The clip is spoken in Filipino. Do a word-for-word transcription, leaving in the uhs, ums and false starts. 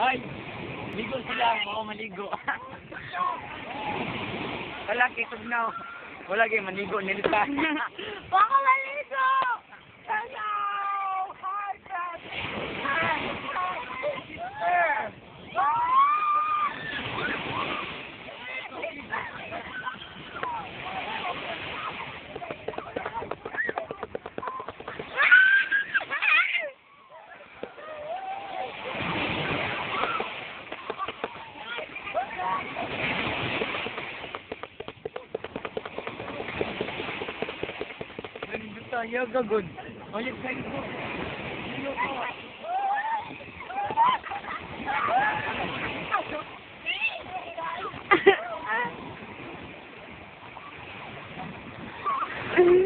Ay, ligo sila. Oo, maligo. Wala kay Sugnaw. Wala kay manigo nilita. Baka maligo! Hello! Hi, Dad! Hi! Tayo gagod. Ulit sa ito. Mm-hmm.